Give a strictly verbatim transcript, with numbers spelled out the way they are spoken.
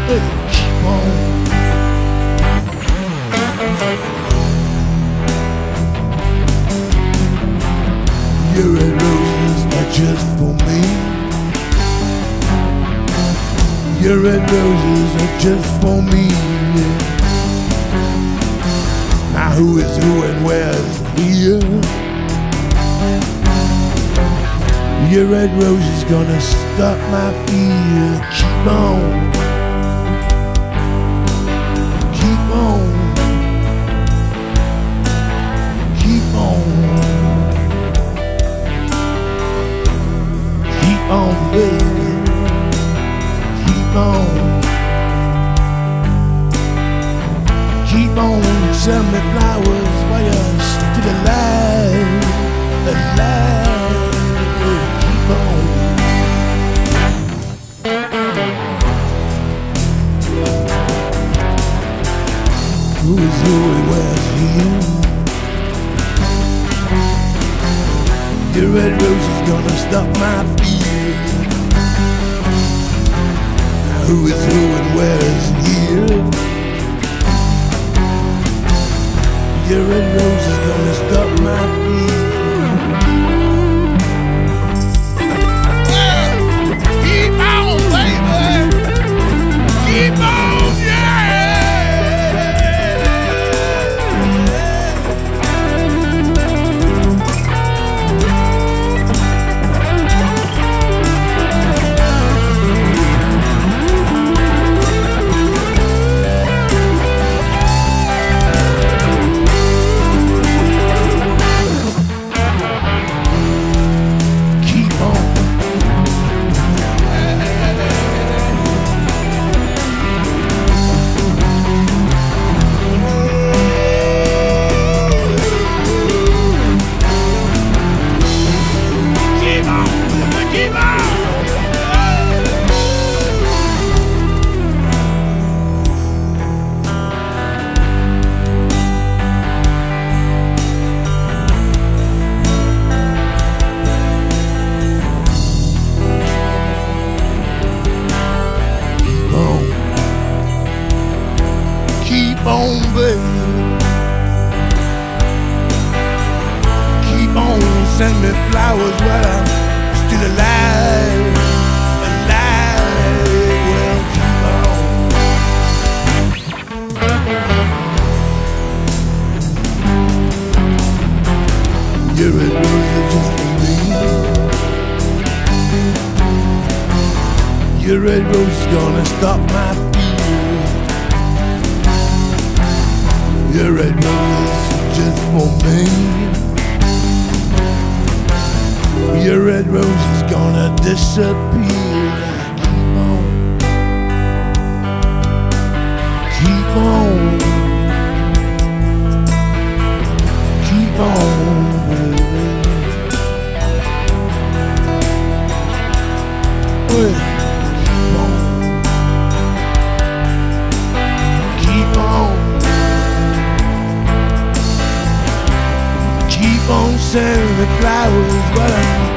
Keep on. Your red roses are just for me. Your red roses are just for me. Now who is who and where's here? Your red rose is gonna stop my fear. Keep on. Keep on. Keep on. Keep on, baby. Keep on. Keep on, send me flowers while you're still alive. Alive. Keep on. Who is who and where's here? Your red rose is gonna stop my fear. Who is who and where is here? Your red rose is gonna stop my fear. Keep on, baby. Keep on, yeah. Keep on, baby. Keep on, send me flowers while I'm still alive. Alive, well, keep on. Your red rose is just for me. Your red rose is gonna stop my fear. Your red rose is just for me. Your red rose is gonna disappear. Keep on. Keep on. Keep on, baby. Well, keep on. Keep on sending me flowers, but I'm